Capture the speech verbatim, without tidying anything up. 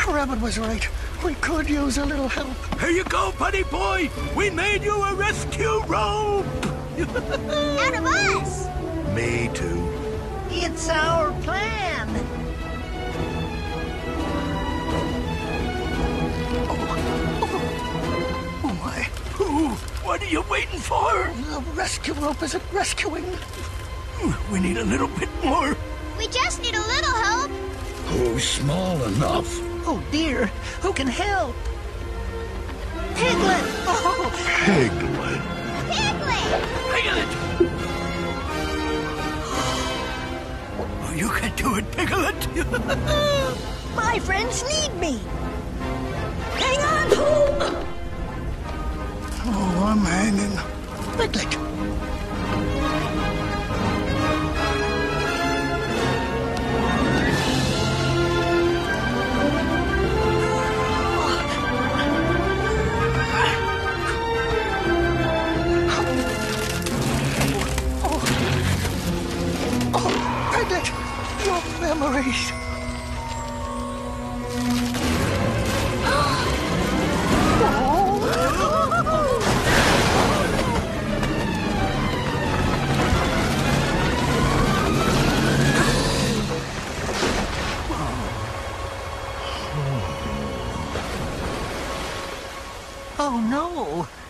Rabbit was right. We could use a little help. Here you go, buddy boy. We made you a rescue rope. Out of us. Me too. It's our plan. Oh, my. Ooh, what are you waiting for? The rescue rope isn't rescuing. We need a little bit more. We just need a little help. Oh, small enough. Oh, dear. Who can help? Piglet! Oh, Piglet. Piglet! Piglet! Oh, you can do it, Piglet. my friends need me. Hang on! Oh, I'm hanging. Piglet. Your memories. Oh, no.